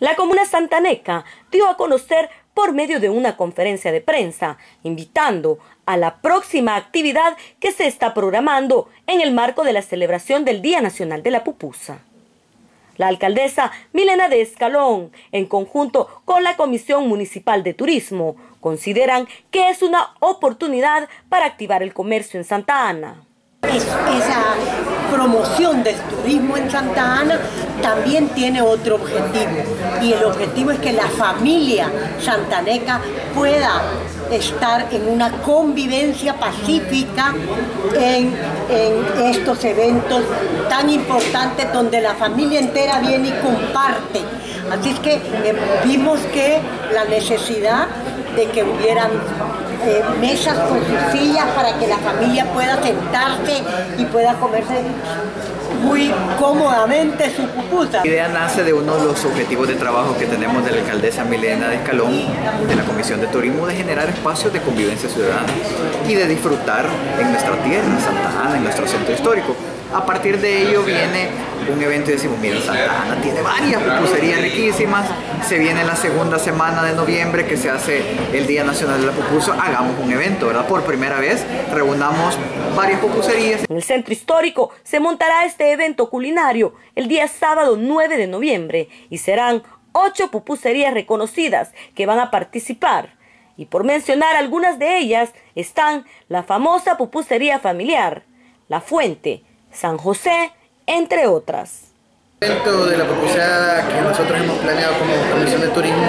La comuna santaneca dio a conocer por medio de una conferencia de prensa, invitando a la próxima actividad que se está programando en el marco de la celebración del Día Nacional de la Pupusa. La alcaldesa Milena de Escalón, en conjunto con la Comisión Municipal de Turismo, consideran que es una oportunidad para activar el comercio en Santa Ana. Esa promoción del turismo en Santa Ana también tiene otro objetivo, y el objetivo es que la familia santaneca pueda estar en una convivencia pacífica en estos eventos tan importantes donde la familia entera viene y comparte. Así es que vimos que la necesidad de que hubieran mesas con sus sillas para que la familia pueda sentarse y pueda comerse muy cómodamente su pupusa. La idea nace de uno de los objetivos de trabajo que tenemos de la alcaldesa Milena de Escalón, de la Comisión de Turismo, de generar espacios de convivencia ciudadana y de disfrutar en nuestra tierra, en Santa Ana, en nuestro centro histórico. A partir de ello viene un evento y decimos, mira, Santa Ana tiene varias pupuserías riquísimas, se viene la segunda semana de noviembre que se hace el Día Nacional de la Pupusa, hagamos un evento, ¿verdad? Por primera vez reunamos varias pupuserías. En el centro histórico se montará este evento culinario el día sábado 9 de noviembre y serán 8 pupuserías reconocidas que van a participar. Y por mencionar algunas de ellas están la famosa pupusería familiar, La Fuente, San José, entre otras. El evento de la pupuseada que nosotros hemos planeado como Comisión de Turismo,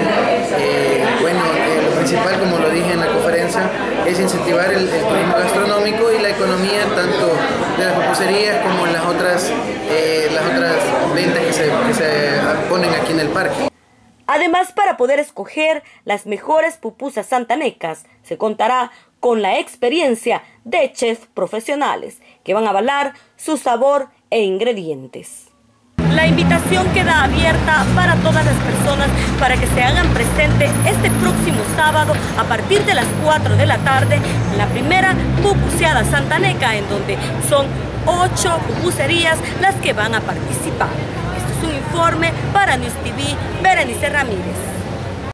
lo principal, como lo dije en la conferencia, es incentivar el turismo gastronómico y la economía tanto de las pupuserías como las otras ventas que se ponen aquí en el parque. Además, para poder escoger las mejores pupusas santanecas, se contará con la experiencia de chefs profesionales que van a avalar su sabor e ingredientes. La invitación queda abierta para todas las personas para que se hagan presente este próximo sábado a partir de las 4 de la tarde en la primera pupuseada santaneca, en donde son 8 pupuserías las que van a participar. Este es un informe para News TV, Berenice Ramírez.